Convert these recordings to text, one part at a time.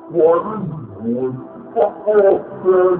One, fuck off, man.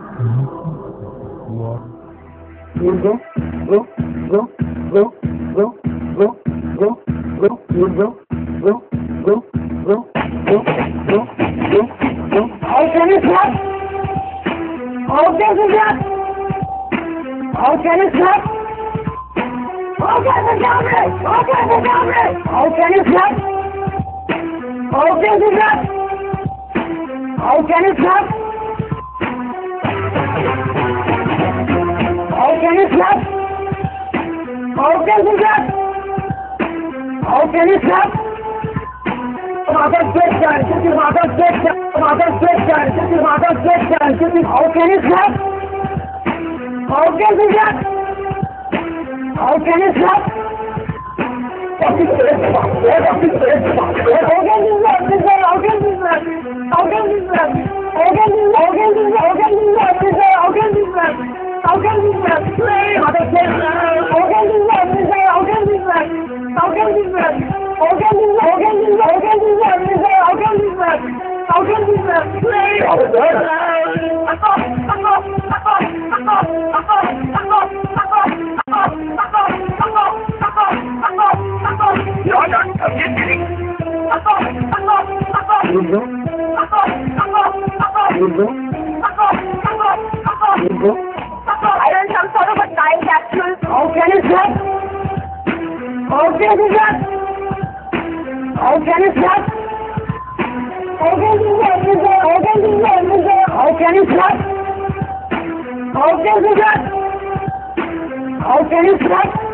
I learned some sort of a time capsule. How can it stop? How can it stop? How can it stop? How can it stop? How can it stop? How can it stop? How can it stop? How can it stop?